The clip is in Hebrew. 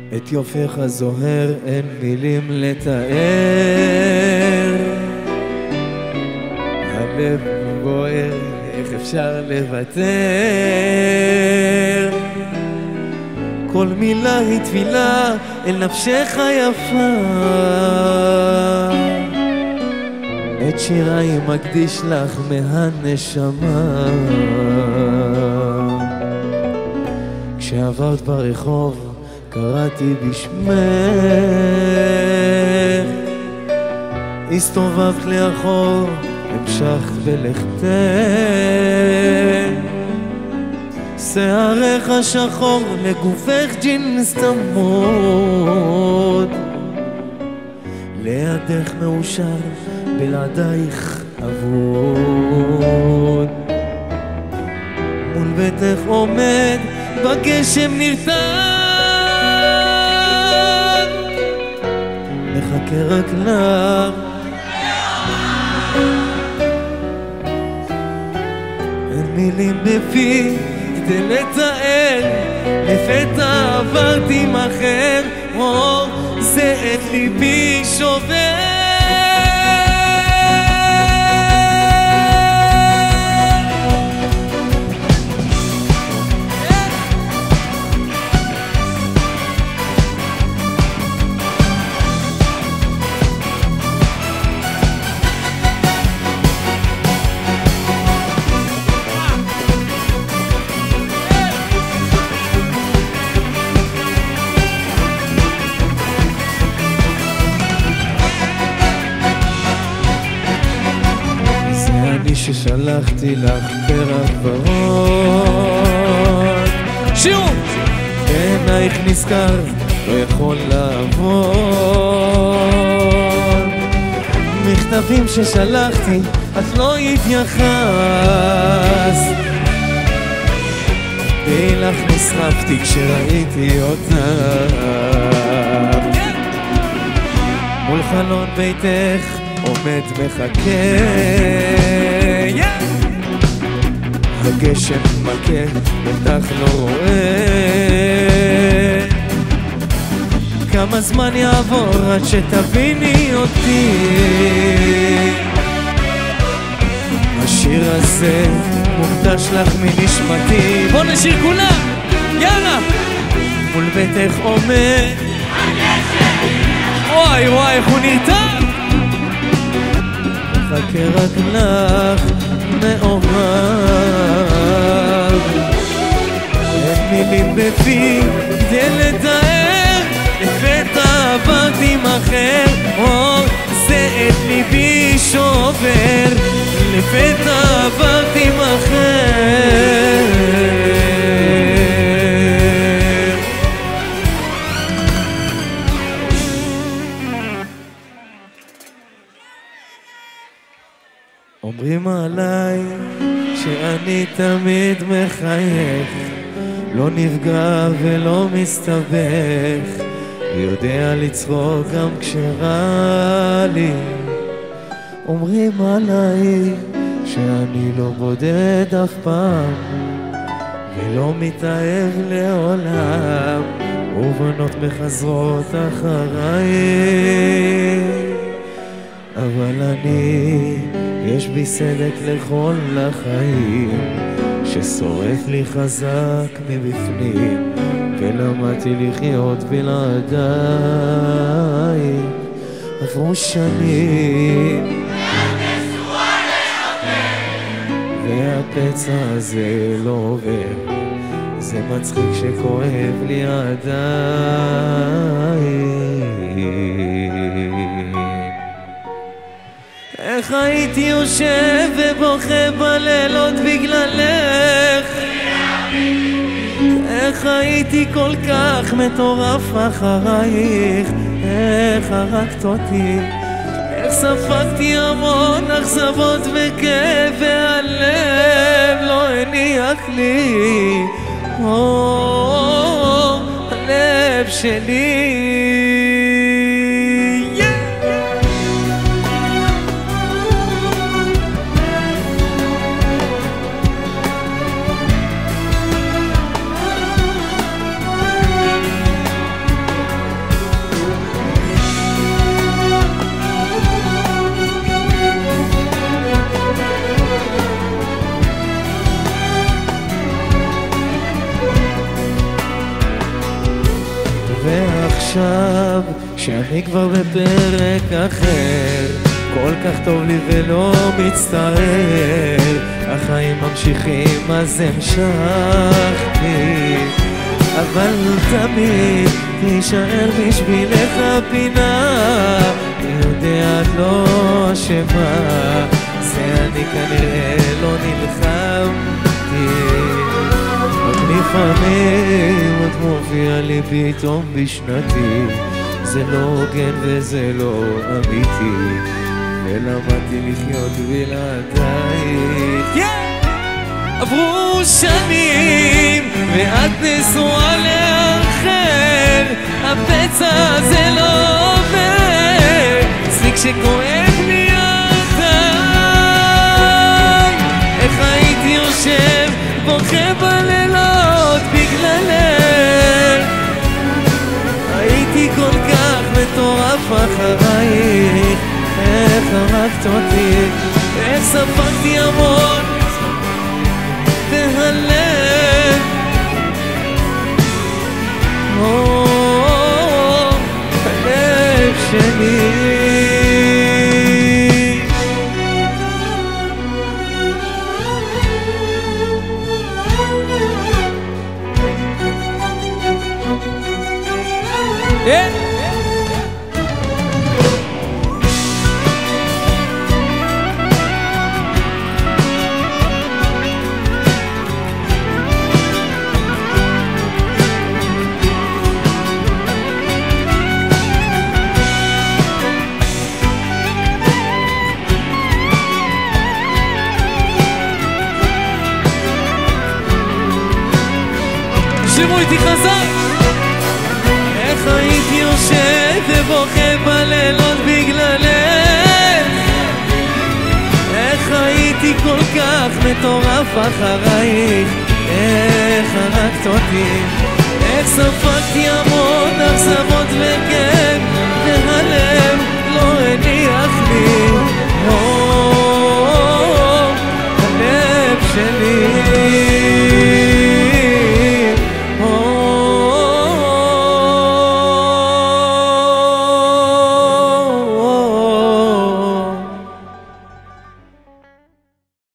את יופייך זוהר אין מילים לתאר, הלב בוער, איך אפשר לוותר? כל מילה היא תפילה אל נפשך יפה, את שיריי מקדיש לך מהנשמה. כשעברת ברחוב קראתי בשמך, הסתובבת לאחור, המשכת בלכתך, שערך שחור לגופך ג'ינס תמוד, לידך מאושר בלעדייך אבוד. מול ביתך עומד בגשם נרתע, מחכה רק לך, אין מילים בפי כדי לתאר, לפתע עברתי עם אחר, זה את ליבי שובר. ששלחתי לך פרח ורוד, שירו! בעינייך נזכר, לא יכול לעבוד, מכתבים ששלחתי, את לא התייחסת, בילך נשרפתי כשראיתי אותך, מול חלון ביתך עומד מחכה, הגשם מכה, אותך לא רואה, כמה זמן יעבור עד שתביני אותי, השיר הזה מוקדש לך מנשמתי, בוא נשיר כולם, יאללה! מול ביתך עומד וואי וואי איך הוא נרתע, מחכה רק לך מאוהב, אין מילים בפי כדי לתאר, לפתע עברתי עם אחר, זה את ליבי שובר, לפתע עברתי עם אחר. אומרים עליי שאני תמיד מחייך, לא נפגע ולא מסתבך, יודע לצחוק גם כשרע לי. אומרים עליי שאני לא בודד אף פעם ולא מתאהב לעולם, ובנות מחזרות אחריי, אבל אני יש בי סדק לכל החיים ששורף לי חזק מבפנים, ולמדתי לחיות בלעדיי. עברו שנים והפצע הזה לא עובר, זה מצחיק שכואב לי עדיין. איך הייתי יושב ובוכה בלילות בגללך, איך הייתי כל כך מטורף אחרייך, איך הרגת אותי, איך ספגתי המון אכזבות וכאב, והלב לא הניח לי, הלב שלי. ועכשיו שאני כבר בפרק אחר, כל כך טוב לי ולא מצטער, החיים ממשיכים אז המשכתי, אבל תמיד תישאר בשבילך פינה, אני יודע את לא אשמה, זה אני כנראה לא נלחמתי, רק לפעמים את מופיע לי פתאום בשנתי, זה לא הוגן וזה לא אמיתי, ולמדתי לחיות בלעדייך. עברו שנים ואת נשואה לאחר, הפצע הזה לא עובר, אצלי כשכואב לי עדיין, איך הייתי יושב בוכה בלילות בגללך, הייתי כל כך מטורף אחרייך, איך הרגת אותי, איך ספגתי המון והלב, הלב שלי. שימו איתי חזק. איך הייתי יושב ובוכה בלילות בגללך, איך הייתי כל כך מטורף אחרייך, איך הרגת אותי, איך ספגתי המון אכזבות וכן, והלב לא הניח לי, הלב שלי.